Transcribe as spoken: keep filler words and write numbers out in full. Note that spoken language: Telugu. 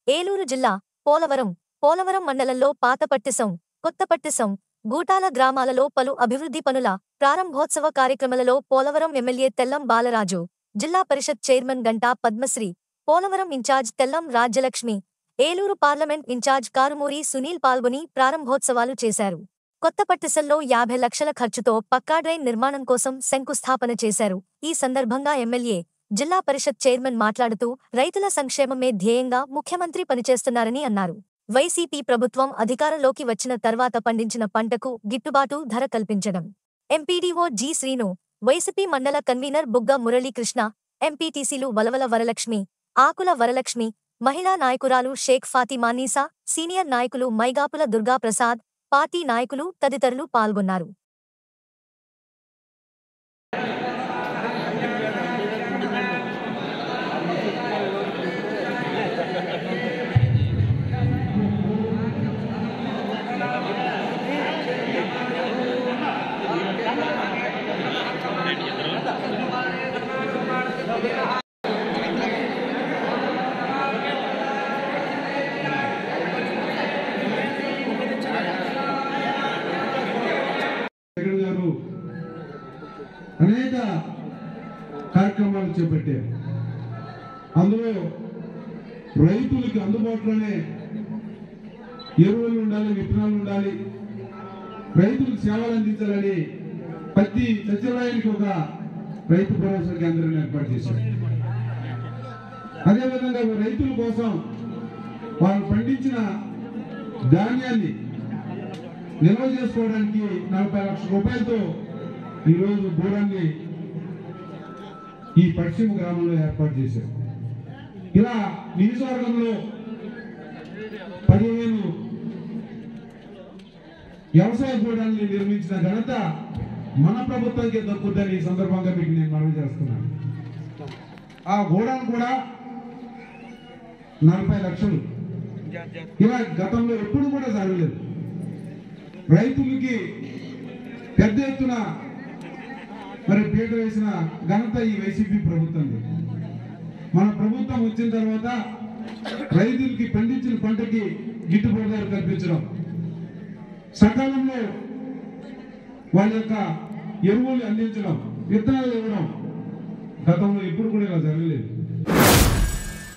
ఏలూరు జిల్లా పోలవరం పోలవరం మండలంలో పాతపట్టిసం, కొత్తపట్టిసం, గూటాల గ్రామాలలో పలు అభివృద్ధి పనుల ప్రారంభోత్సవ కార్యక్రమాలలో Polavaram MLA Tellam Balaraju, Zilla Parishad chairman Ganta Padmasri, Polavaram incharge Tellam Rajyalakshmi, Eluru parliament incharge Karumuri Sunil పాల్గొని ప్రారంభోత్సవాలు చేశారు. కొత్తపట్టిసంలో యాభై లక్షల ఖర్చుతో పక్కా డ్రైన్ నిర్మాణం కోసం శంకుస్థాపన చేశారు. ఈ సందర్భంగా ఎమ్మెల్యే, జిల్లా పరిషత్ చైర్మన్ మాట్లాడుతూ రైతుల సంక్షేమమే ధ్యేయంగా ముఖ్యమంత్రి పనిచేస్తున్నారని అన్నారు. వైసీపీ ప్రభుత్వం అధికారంలోకి వచ్చిన తర్వాత పండించిన పంటకు గిట్టుబాటు ధర కల్పించడం. ఎంపీడీఓ జి శ్రీను, వైసీపీ మండల కన్వీనర్ బుగ్గ మురళీకృష్ణ, ఎంపీటీసీలు వలవల వరలక్ష్మి, ఆకుల వరలక్ష్మి, మహిళా నాయకురాలు షేక్ ఫాతిమానీసా, సీనియర్ నాయకులు మైగాపుల దుర్గాప్రసాద్, పార్టీ నాయకులు తదితరులు పాల్గొన్నారు. అనేక కార్యక్రమాలు చేపట్టారు. అందులో రైతులకి అందుబాటులోనే ఎరువులు ఉండాలి, విత్తనాలు ఉండాలి, రైతులకు సేవలు అందించాలని ప్రతి సచివాలయానికి ఒక రైతు భరోసా కేంద్రాన్ని ఏర్పాటు చేశారు. అదేవిధంగా రైతుల కోసం వాళ్ళు పండించిన ధాన్యాన్ని నిల్వ చేసుకోవడానికి నలభై లక్షల రూపాయలతో ఈరోజు బోరాన్ని ఈ పశ్చిమ గ్రామంలో ఏర్పాటు చేశారు. ఇలా నియోజకవర్గంలో పదిహేను వ్యవసాయ గోడాన్ని నిర్మించిన ఘనత మన ప్రభుత్వానికి దక్కుతుందని ఈ సందర్భంగా మీకు నేను మనవి చేస్తున్నాను. ఆ గోడాను కూడా నలభై లక్షలు ఇలా గతంలో ఎప్పుడు కూడా జరగలేదు. రైతులకి పెద్ద ఎత్తున మరి పీట వేసిన ఘనత ఈ వైసీపీ ప్రభుత్వం. మన ప్రభుత్వం వచ్చిన తర్వాత రైతులకి పండించిన పంటకి గిట్టుబాటు ధర కల్పించడం, సకాలంలో వాళ్ళ యొక్క ఎరువులు అందించడం, విత్తనాలు ఇవ్వడం గతంలో ఎప్పుడు కూడా ఇలా జరగలేదు.